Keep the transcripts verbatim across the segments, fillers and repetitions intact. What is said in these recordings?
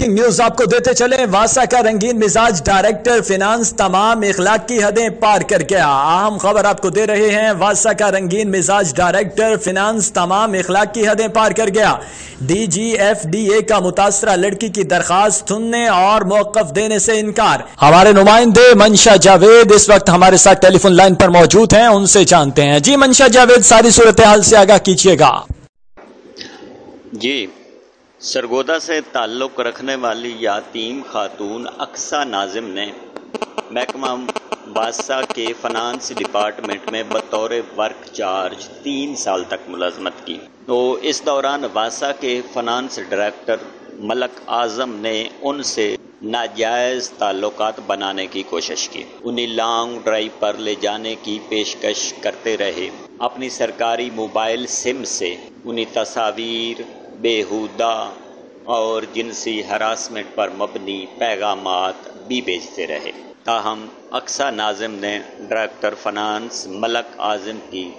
Breaking news آپ کو دیتے چلیں۔ واسا کا رنگین مزاج ڈائریکٹر فنانس تمام اخلاقی حدیں پار کر گیا۔ اہم خبر آپ کو دے رہے ہیں، واسا کا رنگین مزاج ڈائریکٹر فنانس تمام اخلاقی حدیں پار کر گیا۔ D G F D A کا متاثرہ لڑکی کی درخواست سننے اور موقف دینے سے انکار۔ ہمارے نمائندے منشا جاوید اس وقت ہمارے ساتھ ٹیلی فون لائن پر موجود ہیں، ان سے جانتے ہیں۔ جی منشا جاوید، ساری صورتحال سے آگاہ کیجیے گا۔ جی، سرگودا سے تعلق رکھنے والی یتیم خاتون اقصیٰ ناظم نے محکمہ واسا کے فنانس ڈپارٹمنٹ میں بطور ورک چارج تین سال تک ملازمت کی۔ تو اس دوران واسا کے فنانس ڈائریکٹر ملک اعظم نے ان سے ناجائز تعلقات بنانے کی کوشش کی، انہیں لانگ ڈرائیو پر لے جانے کی پیشکش کرتے رہے، اپنی سرکاری موبائل سم سے انہیں تصاویر، بیہودہ اور جنسی ہراسمنٹ پر مبنی پیغامات بھی بھیجتے رہے۔ تاہم اقصیٰ ناظم نے ڈائریکٹر فنانس ملک اعظم کی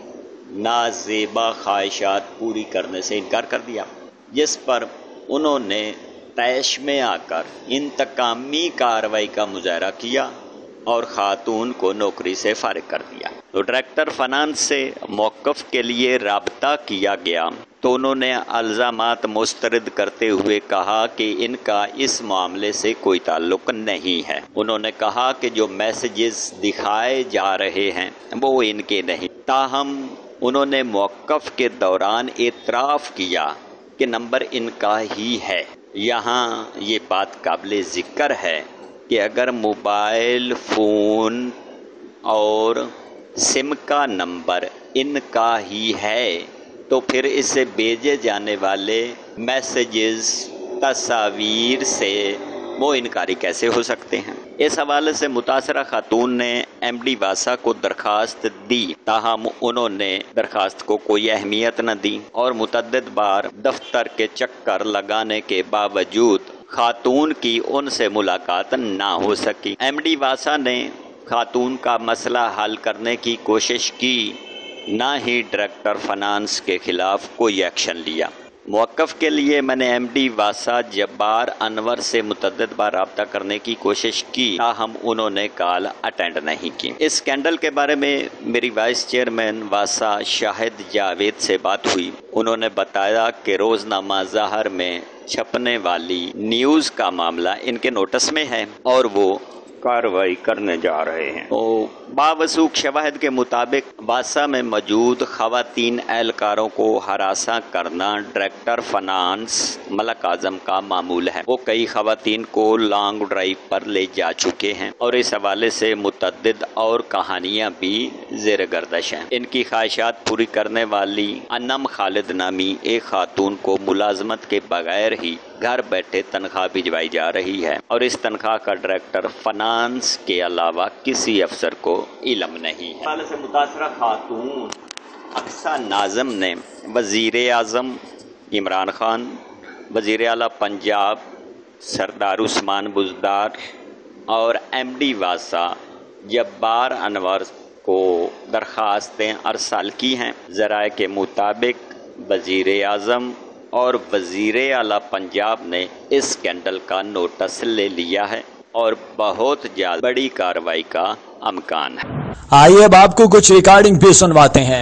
نازیبا خواہشات پوری کرنے سے انکار کر دیا، جس پر انہوں نے طیش میں آ کر انتقامی کارروائی کا مظاہرہ کیا اور خاتون کو نوکری سے فارغ کر دیا۔ تو ڈائریکٹر فنانس سے موقف کے لیے رابطہ کیا گیا تو انہوں نے الزامات مسترد کرتے ہوئے کہا کہ ان کا اس معاملے سے کوئی تعلق نہیں ہے۔ انہوں نے کہا کہ جو میسیجز دکھائے جا رہے ہیں وہ ان کے نہیں۔ تاہم انہوں نے موقف کے دوران اعتراف کیا کہ نمبر ان کا ہی ہے۔ یہاں یہ بات قابل ذکر ہے کہ اگر موبائل فون اور سم کا نمبر ان کا ہی ہے تو پھر اسے بھیجے جانے والے میسیجز، تصاویر سے وہ انکاری کیسے ہو سکتے ہیں؟ اس حوالے سے متاثرہ خاتون نے ایم ڈی واسا کو درخواست دی، تاہم انہوں نے درخواست کو کوئی اہمیت نہ دی اور متعدد بار دفتر کے چکر لگانے کے باوجود خاتون کی ان سے ملاقات نہ ہو سکی۔ ایم ڈی واسا نے خاتون کا مسئلہ حل کرنے کی کوشش کی، نہ ہی ڈائریکٹر فنانس کے خلاف کوئی ایکشن لیا۔ موقف کے لیے میں نے ایم ڈی واسا جبار انور سے متعدد بار رابطہ کرنے کی کوشش کی، تاہم انہوں نے کال اٹینڈ نہیں کی۔ اس اسکینڈل کے بارے میں میری وائس چیئرمین واسا شاہد جاوید سے بات ہوئی۔ انہوں نے بتایا کہ روزنامہ ظاہر میں چھپنے والی نیوز کا معاملہ ان کے نوٹس میں ہے اور وہ کارروائی کرنے جا رہے ہیں۔ تو باوثوق شواہد کے مطابق واسا میں موجود خواتین اہلکاروں کو ہراساں کرنا ڈائریکٹر فنانس ملک اعظم کا معمول ہے۔ وہ کئی خواتین کو لانگ ڈرائیو پر لے جا چکے ہیں اور اس حوالے سے متعدد اور کہانیاں بھی زیر گردش ہیں۔ ان کی خواہشات پوری کرنے والی انم خالد نامی ایک خاتون کو ملازمت کے بغیر ہی گھر بیٹھے تنخواہ بھجوائی جا رہی ہے اور اس تنخواہ کا ڈائریکٹر فنانس کے علاوہ کسی افسر کو علم نہیں ہے۔ اس حوالے سے متاثرہ خاتون اقصیٰ ناظم نے وزیر اعظم عمران خان، وزیر اعلیٰ پنجاب سردار عثمان بزدار اور ایم ڈی واسا جبار انور کو درخواستیں ارسال کی ہیں۔ ذرائع کے مطابق وزیر اعظم اور وزیر اعلیٰ پنجاب نے اس اسکینڈل کا نوٹس لے لیا ہے اور بہت جلد بڑی کارروائی کا امکان ہے۔ آئیے اب آپ کو کچھ ریکارڈنگ بھی سنواتے ہیں۔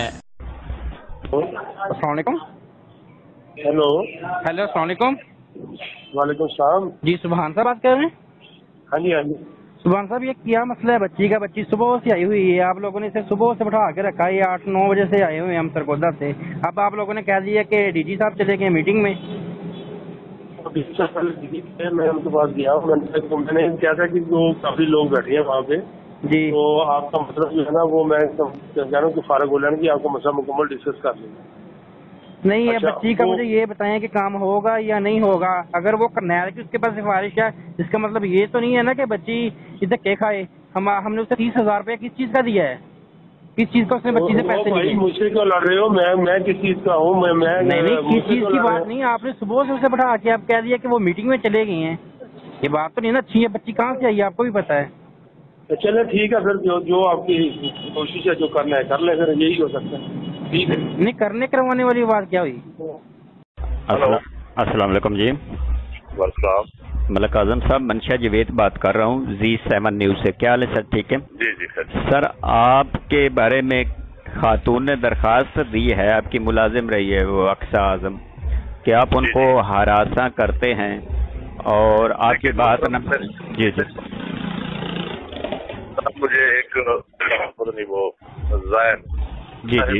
السلام علیکم۔ ہیلو ہیلو السلام علیکم۔ وعلیکم السلام۔ جی سبحان صاحب بات کر رہے ہیں؟ ہاں جی ہاں جی۔ سبحان صاحب، یہ کیا مسئلہ ہے بچی کا؟ بچی صبح سے آئی ہوئی ہے، آپ لوگوں نے اسے صبح سے بٹھا کے رکھا ہے، یہ آٹھ نو بجے سے آئے ہوئے ہیں ہم سرگودا سے۔ اب آپ لوگوں نے کہہ دیا کہ ڈی جی صاحب چلے گئے میٹنگ میں۔ میں ان کے پاس گیا، میں نے کیا تھا کہ جو کافی لوگ بیٹھے ہیں وہاں پہ، جی تو آپ کا مسئلہ جو ہے نا وہ میں کہہ رہا ہوں کہ فارغ ہو لینا کہ آپ کا مسئلہ مکمل ڈسکس کر لیں گے۔ نہیں ہے بچی کا، مجھے یہ بتائیں کہ کام ہوگا یا نہیں ہوگا؟ اگر وہ کرنا ہے کہ اس کے پاس سفارش ہے، اس کا مطلب یہ تو نہیں ہے نا کہ بچی دھکے کھائے۔ ہم ہم نے اسے تیس ہزار روپے کس چیز کا دیا ہے؟ کس چیز کا اس نے بچی سے پیسے لیے؟ مجھ سے کیوں لڑ رہے ہو؟ میں میں کس چیز کا ہوں؟ میں میں نہیں نہیں کس چیز کی بات نہیں، آپ نے صبح سے اسے بٹھا کے آپ کہہ دیا کہ وہ میٹنگ میں چلے گئی ہیں، یہ بات تو نہیں نا اچھی ہے۔ بچی کہاں سے آئی ہے آپ کو بھی پتا ہے۔ چلے ٹھیک ہے، پھر جو جو آپ کی کوشش ہے جو کرنا ہے کر لیں، پھر یہی ہو سکتا ہے۔ ٹھیک ہے، نہیں کرنے کروانے والی بات کیا ہوئی؟ السلام علیکم جی۔ السلام۔ ملک اعظم صاحب، منشا جاوید بات کر رہا ہوں زی سیون نیوز سے. کیا حال ہے سر؟ ٹھیک ہے جی جی سر. سر آپ کے بارے میں خاتون نے درخواست دی ہے، آپ کی ملازم رہی ہے وہ اقصیٰ اعظم، کہ آپ ان کو ہراساں کرتے ہیں اور آپ کی بات نہ. جی جی مجھے ایک نہیں وہ زائن جی جی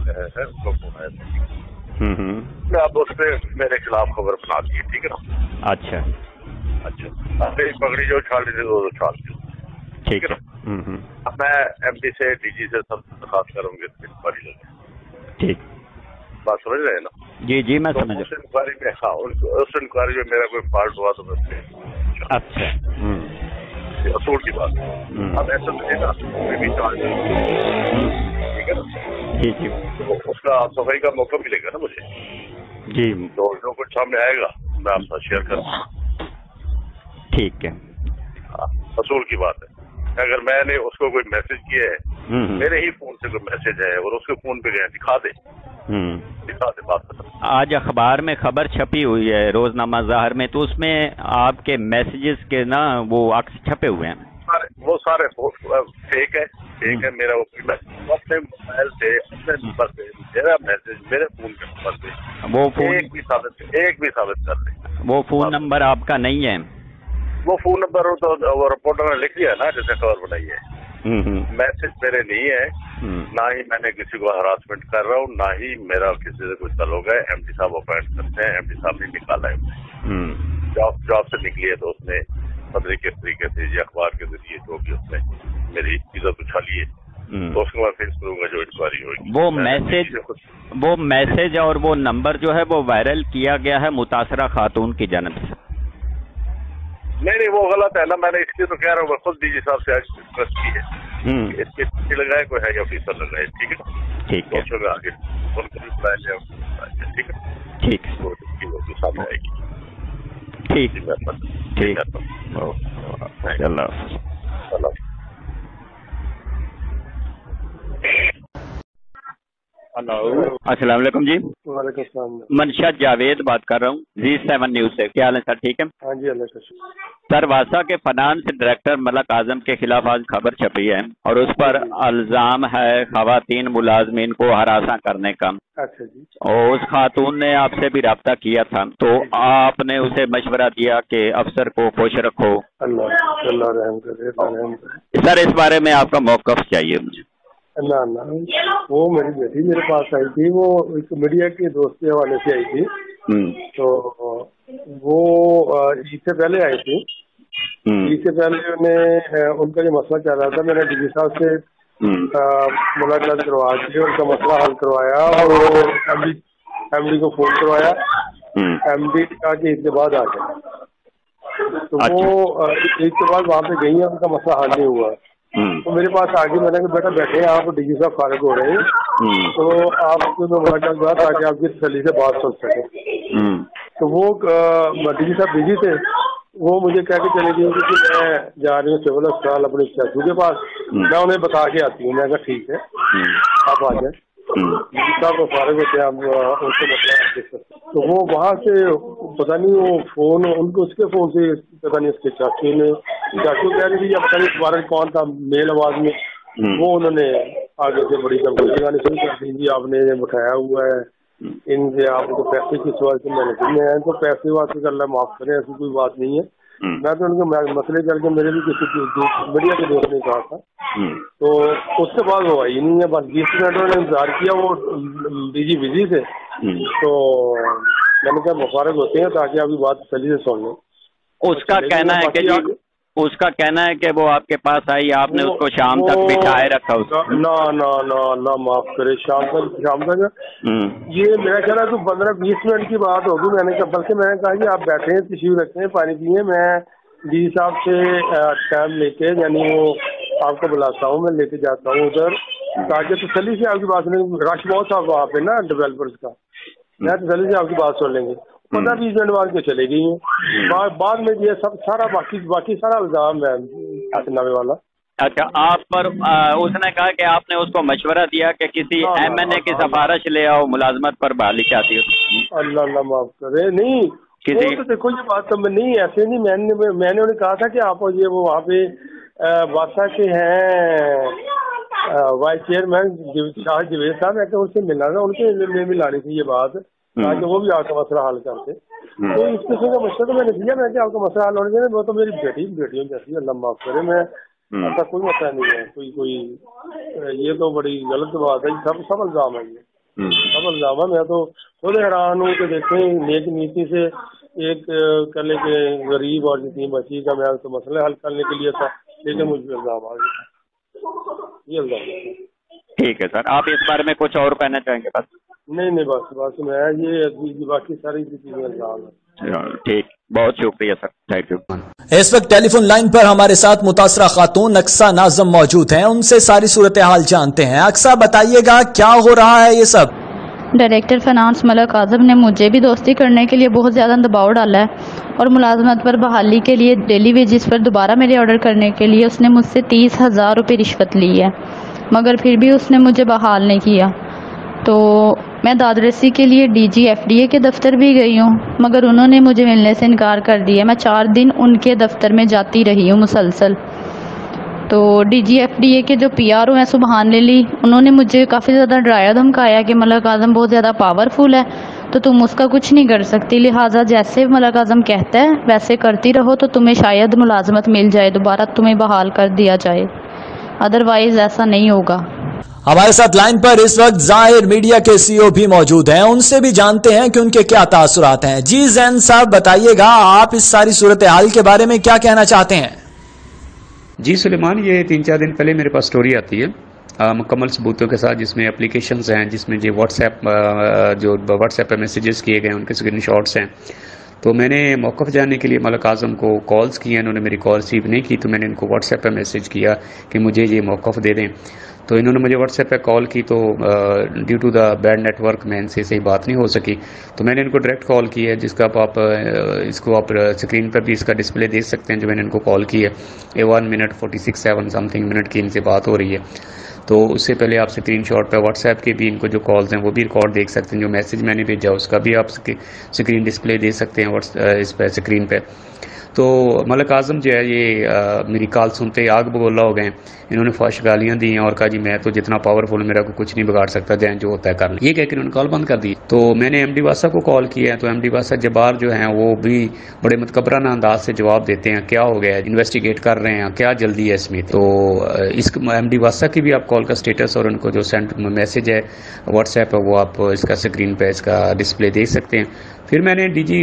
میں اب اس پہ میرے خلاف خبر بنا دی، ٹھیک ہے نا. اچھا اچھا میری پگڑی جو اچھالی تھی وہ اچھال دی، ٹھیک ہے. اب میں ایم ڈی سے ڈی جی سے سب درخواست کروں گی انکوائری لگے. ٹھیک بات سمجھ رہے ہیں نا؟ جی جی میں سمجھ اس انکوائری میں ہاں اس انکوائری میں میرا کوئی فالٹ ہوا تو میں اچھا اصول کی بات. اب ایسا مجھے نا بھی چارج ٹھیک ہے نا. جی جی اس کا صفائی کا موقع ملے گا نا مجھے. جی تو جو کچھ سامنے آئے گا میں آپ سے شیئر کروں گا. ٹھیک ہے. اصول کی بات ہے. اگر میں نے اس کو کوئی میسج کیا ہے، میرے ہی فون سے کوئی میسج ہے اور اس کے فون پہ گیا دکھا دے دکھا دے بات ختم. آج اخبار میں خبر چھپی ہوئی ہے روزنامہ ظاہر میں، تو اس میں آپ کے میسیجز کے نا وہ عکس چھپے ہوئے ہیں. وہ سارے فیک ہے فیک ہے. میرا وہ اپنے موبائل سے اپنے نمبر سے میرا میسج میرے فون کے نمبر سے وہ فون ایک بھی ثابت ایک بھی ثابت کر دیں. وہ فون نمبر آپ کا نہیں ہے؟ وہ فون نمبر تو وہ رپورٹر نے لکھ دیا نا جیسے خبر بنائی ہے. میسج میرے نہیں ہے، نہ ہی میں نے کسی کو ہراسمنٹ کر رہا ہوں، نہ ہی میرا کسی سے کوئی تعلق ہے. ایم ڈی صاحب اپوائنٹ کرتے ہیں، ایم ڈی صاحب نے نکالا ہے. جاب جاب سے نکلی ہے تو اس نے پتہ کس طریقے سے یہ اخبار کے ذریعے جو بھی اس نے میری عزت اچھالی ہے تو اس کو میں فیس کروں گا جو انکوائری ہوگی. وہ میسج وہ میسج اور وہ نمبر جو ہے وہ وائرل کیا گیا ہے متاثرہ خاتون کی جانب سے. نہیں نہیں وہ غلط ہے نا. میں نے اس لیے تو کہہ رہا ہوں، میں خود ڈی جی صاحب سے آج ریکویسٹ کی ہے اس کے لگائے کوئی ہے یا آفیسر لگائے. ٹھیک ہے ٹھیک ہے میں آگے ان کو بھی بتایا جائے. ٹھیک ہے ٹھیک ہے سامنے آئے گی. ٹھیک ٹھیک اللہ السلام علیکم جی. وعلیکم السلام. منشا جاوید بات کر رہا ہوں زی سیون نیوز سے. کیا حال ہے سر؟ ٹھیک ہے. ہاں جی اللہ کا شکر. سر واسا کے فنانس ڈائریکٹر ملک اعظم کے خلاف آج خبر چھپی ہے اور اس پر الزام ہے خواتین ملازمین کو ہراساں کرنے کا. اچھا جی. اور اس خاتون نے آپ سے بھی رابطہ کیا تھا تو آپ نے اسے مشورہ دیا کہ افسر کو خوش رکھو. اللہ اللہ رحم کرے رحم کرے. سر اس بارے میں آپ کا موقف چاہیے مجھے. نہ نہ وہ میری بیٹی میرے پاس آئی تھی، وہ ایک میڈیا کے دوست کے حوالے سے آئی تھی. تو وہ عید سے پہلے آئی تھی. عید سے پہلے انہیں ان کا جو مسئلہ چل رہا تھا، میں نے ڈی جی صاحب سے ملاقات کروا کے ان کا مسئلہ حل کروایا اور ایم ڈی ایم ڈی کو فون کروایا. ایم ڈی کا کہ عید کے بعد آ گئے تو وہ عید کے بعد وہاں پہ گئی ہیں، ان کا مسئلہ حل نہیں ہوا. تو میرے پاس آگے میں نے کہا بیٹا بیٹھے آپ ڈی جی صاحب فارغ ہو رہے ہیں تو آپ کو میں ملاقات ہوا تاکہ آپ کی تسلی سے بات سن سکیں. تو وہ ڈی جی صاحب بزی تھے، وہ مجھے کہہ کے چلے گئی کہ میں جا رہی ہوں سول اسپتال اپنے چاچو کے پاس، میں انہیں بتا کے آتی ہوں. میں کہا ٹھیک ہے آپ آ جائیں. ڈی جی صاحب فارغ ہوتے ہیں آپ ان سے مسئلہ دیکھ سکتے. تو وہ وہاں سے پتہ نہیں وہ فون ان کو اس کے فون سے پتہ نہیں اس کے چاچو نے چاچو کہہ رہی تھی یا پتہ نہیں دوبارہ کون تھا میل آواز میں وہ انہوں نے آگے سے بڑی دمکی لگانی شروع کر دی. جی آپ نے بٹھایا ہوا ہے ان سے، آپ کو پیسے کی سوال سے میں نے ہیں تو پیسے واسطے اللہ معاف کریں، ایسی کوئی بات نہیں ہے. میں تو ان کے مسئلے کر کے میرے بھی کسی میڈیا کے دوست نے کہا تھا. تو اس کے بعد وہ آئی نہیں ہے. بس بیس منٹ نے انتظار کیا، وہ بزی بزی تھے تو میں نے کہا مفارغ ہوتے ہیں تاکہ آپ کی بات تسلی سے سن لیں. اس کا کہنا ہے کہ جی اس کا کہنا ہے کہ وہ آپ کے پاس آئی، آپ نے اس کو شام تک بٹھائے رکھا. نہ نہ نہ اللہ معاف کرے شام تک شام تک یہ میرا خیال ہے تو پندرہ بیس منٹ کی بات ہوگی. میں نے کہا بلکہ میں نے کہا کہ آپ بیٹھے ہیں تشریف رکھتے ہیں پانی پیئے، میں ڈی صاحب سے ٹائم لے کے یعنی وہ آپ کو بلاتا ہوں، میں لے کے جاتا ہوں ادھر تاکہ تسلی سے آپ کی بات سنیں. رش بہت تھا وہاں پہ نا ڈیولپرز کا، میں تسلی سے آپ کی بات سن لیں گے. پندرہ بیس منٹ بعد کے چلے گئی ہیں. بعد میں یہ سب سارا باقی باقی سارا الزام ہے نامے والا. اچھا آپ پر اس نے کہا کہ آپ نے اس کو مشورہ دیا کہ کسی ایم این اے کی سفارش لے آؤ، ملازمت پر بحالی چاہتی ہو. اللہ اللہ معاف کرے. نہیں वो तो देखो ये बात तो मैं नहीं, ऐसे नहीं, मैंने मैंने उन्हें कहा था कि आप ये वो वहाँ पे वासा के हैं वाइस चेयरमैन शाह जवेद साहब, मैं उनसे मिलना था, उनके में भी लानी थी ये बात ताकि वो भी आपका मसला हल करते। तो इस किस्म का मसला तो मैंने दिया, मैं कि आपका मसला हल होने के, वो तो मेरी बेटी बेटियों जैसी, अल्लाह माफ करे, मैं ऐसा कोई मसला नहीं है, कोई कोई ये तो बड़ी गलत बात है, सब सब इल्जाम है, ये सब इल्जाम है। मैं तो खुद हैरान हूँ कि देखें नेक नीति से एक कल के गरीब और यतीम बच्ची का मैं तो मसला हल करने के लिए था, लेकिन मुझ पर इल्जाम आ गया, ये इल्जाम। ठीक है सर, आप इस बारे में कुछ और कहना चाहेंगे? बस नहीं नहीं बस बस मैं ये बाकी सारी चीजें इल्जाम है। ठीक, बहुत शुक्रिया सर, थैंक यू। इस वक्त टेलीफोन लाइन पर हमारे साथ मुतासरा खातून अक्सा नाज़म मौजूद हैं, उनसे सारी सूरत हाल जानते हैं। अक्सा बताइएगा क्या हो रहा है ये सब? डायरेक्टर फाइनेंस मलक आज़म ने मुझे भी दोस्ती करने के लिए बहुत ज़्यादा दबाव डाला है और मुलाजमत पर बहाली के लिए डेली वेजिस पर दोबारा मेरे ऑर्डर करने के लिए उसने मुझसे तीस हज़ार रुपये रिश्वत ली है, मगर फिर भी उसने मुझे बहाल नहीं किया। तो मैं दादरसी के लिए D G F D A के दफ्तर भी गई हूँ, मगर उन्होंने मुझे मिलने से इनकार कर दिया। मैं चार दिन उनके दफ्तर में जाती रही हूँ मुसलसल। तो D G F D A के जो पी आर ओ हैं सुबहान अली, उन्होंने मुझे काफ़ी ज़्यादा डराया धमकाया कि मलक आज़म बहुत ज़्यादा पावरफुल है तो तुम उसका कुछ नहीं कर सकती, लिहाजा जैसे मलक आज़म कहता है वैसे करती रहो तो तुम्हें शायद मुलाजमत मिल जाए, दोबारा तुम्हें बहाल कर दिया जाए, अदरवाइज ऐसा नहीं होगा। हमारे साथ लाइन पर इस वक्त जाहिर मीडिया के सी ई ओ भी मौजूद हैं, उनसे भी जानते हैं कि उनके क्या तासुरात हैं। जी जैन साहब बताइएगा, आप इस सारी सूरत हाल के बारे में क्या कहना चाहते हैं? जी सुलेमान, ये तीन चार दिन पहले मेरे पास स्टोरी आती है मुकम्मल सबूतों के साथ, जिसमें एप्लीकेशंस हैं, जिसमें जो व्हाट्सएप जो व्हाट्सएप पे मैसेजेस किए गए उनके स्क्रीन शॉट्स हैं। तो मैंने मौक़िफ़ जानने के लिए मलक आज़म को कॉल्स किए, इन्होंने मेरी कॉल रिसीव नहीं की, तो मैंने इनको व्हाट्सएप पे मैसेज किया कि मुझे ये मौक़िफ़ दे दें। तो इन्होंने मुझे व्हाट्सएप पे कॉल की, तो due to the bad network में इनसे सही बात नहीं हो सकी, तो मैंने इनको डायरेक्ट कॉल की है, जिसका आप, आप इसको आप स्क्रीन पर भी इसका डिस्प्ले देख सकते हैं, जो मैंने इनको कॉल की है। A one minute forty six seven something minute की इनसे बात हो रही है। तो उससे पहले आप स्क्रीन शॉट पर व्हाट्सएप के भी इनको जो कॉल्स हैं वो भी रिकॉर्ड देख सकते हैं, जो मैसेज मैंने भेजा उसका भी आप स्क्रीन डिस्प्ले दे सकते हैं इस पर स्क्रीन पर। तो मलक आज़म जो है ये आ, मेरी कॉल सुनते आग बगोला हो गए, इन्होंने फौश गालियाँ दी हैं और कहा जी मैं तो जितना पावरफुल मेरा को कुछ नहीं बिगाड़ सकता, जैन जो होता है कर ले, ये कह कर उन्होंने कॉल बंद कर दी। तो मैंने एम डी वासा को कॉल किया, तो एम डी वासा जबार जो हैं वो भी बड़े मतकबराना अंदाज से जवाब देते हैं, क्या हो गया, इन्वेस्टिगेट कर रहे हैं, क्या जल्दी है इसमें। तो इस एम डी वासा की भी आप कॉल का स्टेटस और उनको जो सेंड मैसेज है व्हाट्सएप है वो आप इसका स्क्रीन पर इसका डिस्प्ले देख सकते हैं। फिर मैंने D G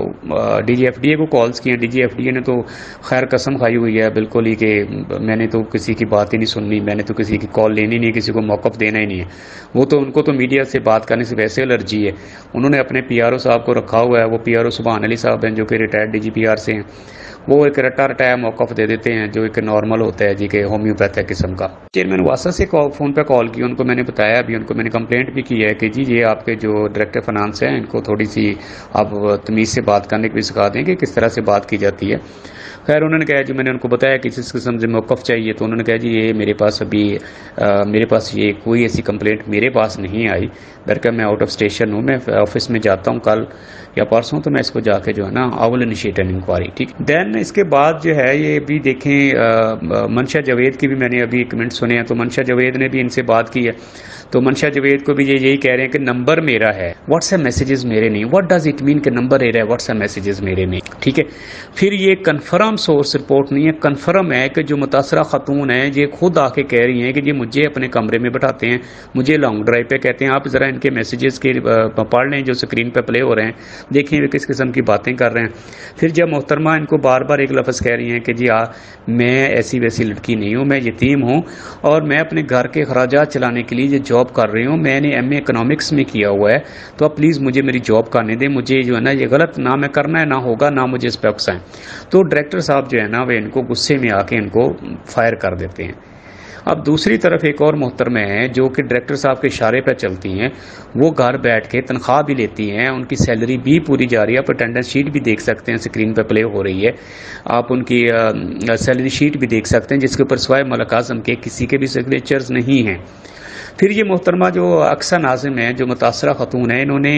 D G F D A को कॉल्स किए, D G F D A ने तो खैर कसम खाई हुई है बिल्कुल ही कि मैंने तो किसी की बात ही नहीं सुननी, मैंने तो किसी की कॉल लेनी नहीं, किसी को मौक़िफ़ देना ही नहीं है। वो तो उनको तो मीडिया से बात करने से वैसे एलर्जी है, उन्होंने अपने पी आर ओ साहब को रखा हुआ है, वो पी आर ओ सुबहान अली साहब हैं जो कि retired D G P R से हैं, वो एक रटा रटाया मौक़िफ़ दे देते हैं जो एक नॉर्मल होता है जी के होम्योपैथिक किस्म का। चेयरमैन वासा से फ़ोन पे कॉल की, उनको मैंने बताया, अभी उनको मैंने कंप्लेंट भी की है कि जी ये आपके जो डायरेक्टर फाइनेंस हैं इनको थोड़ी सी आप तमीज़ से बात करने की भी सिखा दें कि किस तरह से बात की जाती है। खैर उन्होंने कहा जी, मैंने उनको बताया कि किस किस्म से मौक़िफ़ चाहिए, तो उन्होंने कहा जी ये मेरे पास अभी आ, मेरे पास ये कोई ऐसी कंप्लेंट मेरे पास नहीं आई, दरअसल मैं आउट ऑफ स्टेशन हूँ, मैं ऑफिस में जाता हूँ कल या परसों, तो मैं इसको जाके जो है ना I will initiate an inquiry. ठीक, देन इसके बाद जो है ये भी देखें मनशा जावेद की भी मैंने अभी कमेंट सुने हैं, तो मनशा जावेद ने भी इनसे बात की है, तो मनशा जावेद को भी ये यही कह रहे हैं कि नंबर मेरा है, व्हाट्सएप मैसेजेस मेरे नहीं। व्हाट डज इट मीन कि नंबर मेरा है, व्हाट्सएप मैसेजेस मेरे नहीं? ठीक है, फिर ये कन्फर्म सोर्स रिपोर्ट नहीं है, कन्फर्म है कि जो मुतासरा खातून है ये खुद आके कह रही हैं कि जी मुझे अपने कमरे में बैठाते हैं, मुझे लॉन्ग ड्राइव पे कहते हैं आप ज़रा इनके मैसेजेस के पढ़ लें जो स्क्रीन पर प्ले हो रहे हैं, देखिए किस किस्म की बातें कर रहे हैं। फिर जब मोहतरमा इनको बार बार एक लफ्ज़ कह रही हैं कि जी आ मैं ऐसी वैसी लड़की नहीं हूँ, मैं यतीम हूँ और मैं अपने घर के खर्चात चलाने के लिए ये जॉब कर रही हूँ, मैंने एम ए इकोनॉमिक्स में किया हुआ है, तो आप प्लीज़ मुझे मेरी जॉब करने दें, मुझे जो है ना ये गलत ना मैं करना है ना होगा ना मुझे इस पर अक्सा। तो डायरेक्टर साहब जो है ना वे इनको गुस्से में आके इनको फायर कर देते हैं। अब दूसरी तरफ एक और मोहतरमा है जो कि डायरेक्टर साहब के इशारे पर चलती हैं, वो घर बैठ के तनख्वाह भी लेती हैं, उनकी सैलरी भी पूरी जा रही है, आप अटेंडेंस शीट भी देख सकते हैं स्क्रीन पर प्ले हो रही है, आप उनकी सैलरी शीट भी देख सकते हैं जिसके ऊपर सिवाय मलक आज़म के किसी के भी सिग्नेचर्स नहीं हैं। پھر یہ محترمہ جو اقصیٰ ناظم ہیں، جو متاثرہ خاتون ہیں، انہوں نے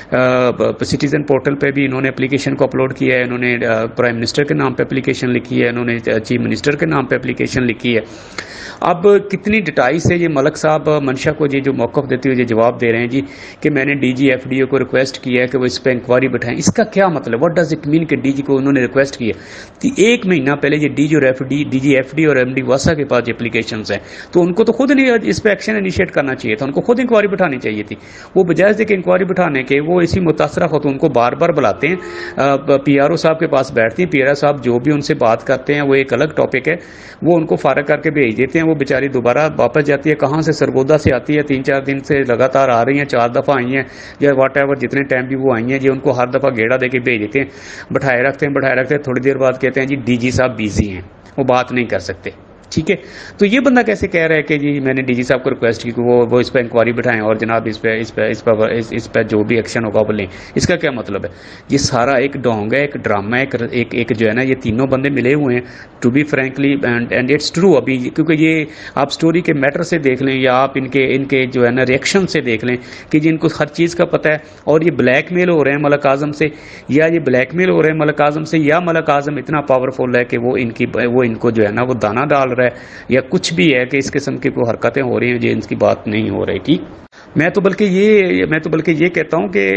سٹیزن پورٹل پہ بھی انہوں نے اپلیکیشن کو اپلوڈ کیا ہے، انہوں نے پرائم منسٹر کے نام پہ اپلیکیشن لکھی ہے، انہوں نے چیف منسٹر کے نام پہ اپلیکیشن لکھی ہے۔ اب کتنی ڈٹائی سے یہ ملک صاحب منشا کو یہ جو موقف دیتے ہوئے یہ جواب دے رہے ہیں جی کہ میں نے D G F D O کو ریکویسٹ کیا ہے کہ وہ اس پہ انکوائری بٹھائیں، اس کا کیا مطلب؟ واٹ ڈز اٹ مین کہ ڈی جی کو انہوں نے ریکویسٹ کیا؟ ایک مہینہ پہلے یہ ڈی جی اور F D D G F D اور ایم ڈی واسا کے پاس اپلیکیشنز ہیں، تو ان کو تو خود نہیں اس پہ ایکشن انیشیٹ کرنا چاہیے تھا، ان کو خود انکوائری بٹھانی چاہیے تھی۔ وہ بجائے سے کہ انکوائری بٹھانے کے وہ اسی متاثرہ خاتون کو بار بار بلاتے ہیں، پی آر او صاحب کے پاس بیٹھتی ہیں، پی آر او صاحب جو بھی ان سے بات کرتے ہیں وہ ایک الگ ٹاپک ہے، وہ ان کو فارغ کر کے بھیج دیتے ہیں، وہ بیچاری دوبارہ واپس جاتی ہے، کہاں سے سرگودا سے آتی ہے، تین چار دن سے لگاتار آ رہی ہیں، چار دفعہ آئی ہیں یا واٹ ایور جتنے ٹائم بھی وہ آئی ہیں جی، ان کو ہر دفعہ گیڑا دے کے بھیج دیتے ہیں، بٹھائے رکھتے ہیں بٹھائے رکھتے ہیں تھوڑی دیر بعد کہتے ہیں جی ڈی جی صاحب بیزی ہیں، وہ بات نہیں کر سکتے۔ ٹھیک ہے، تو یہ بندہ کیسے کہہ رہا ہے کہ جی میں نے ڈی جی صاحب کو ریکویسٹ کی کہ وہ وہ اس پہ انکوائری بٹھائیں اور جناب اس پہ اس پہ اس پہ اس پہ جو بھی ایکشن ہوگا وہ لیں؟ اس کا کیا مطلب ہے؟ یہ سارا ایک ڈونگ ہے، ایک ڈرامہ ہے، ایک ایک جو ہے نا یہ تینوں بندے ملے ہوئے ہیں to be frankly and and it's true. ابھی کیونکہ یہ آپ سٹوری کے میٹر سے دیکھ لیں یا آپ ان کے ان کے جو ہے نا ریئیکشن سے دیکھ لیں کہ جی ان کو ہر چیز کا پتہ ہے، اور یہ بلیک میل ہو رہے ہیں ملک اعظم سے، یا یہ بلیک میل ہو رہے ہیں ملک اعظم سے، یا ملک اعظم اتنا پاورفل ہے کہ وہ ان کی وہ ان کو جو ہے نا وہ دانہ ڈال رہا ہے، یا کچھ بھی ہے کہ اس قسم کی کوئی حرکتیں ہو رہی ہیں جو ان کی بات نہیں ہو رہی تھی۔ میں تو بلکہ یہ میں تو بلکہ یہ کہتا ہوں کہ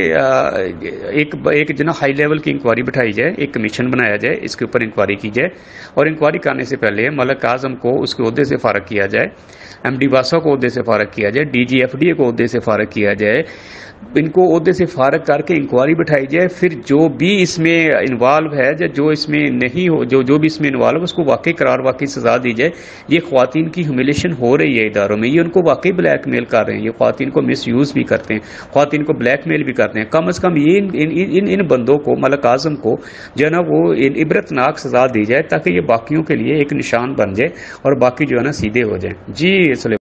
ایک ایک جو نا ہائی لیول کی انکوائری بٹھائی جائے، ایک کمیشن بنایا جائے، اس کے اوپر انکوائری کی جائے، اور انکوائری کرنے سے پہلے ملک اعظم کو اس کے عہدے سے فارغ کیا جائے، ایم ڈی واسا کو عہدے سے فارغ کیا جائے، D G F D A کو عہدے سے فارغ کیا جائے، ان کو عہدے سے فارغ کر کے انکوائری بٹھائی جائے، پھر جو بھی اس میں انوالو ہے یا جو اس میں نہیں ہو جو جو بھی اس میں انوالو ہے اس کو واقعی قرار واقعی سزا دی جائے۔ یہ خواتین کی ہیوملیشن ہو رہی ہے اداروں میں، یہ ان کو واقعی بلیک میل کر رہے ہیں، یہ خواتین کو مس یوز بھی کرتے ہیں، خواتین کو بلیک میل بھی کرتے ہیں۔ کم از کم یہ ان ان ان بندوں کو ملک اعظم کو جو ہے نا وہ عبرتناک سزا دی جائے تاکہ یہ باقیوں کے لیے ایک نشان بن جائے اور باقی جو ہے نا سیدھے ہو جائیں۔ جی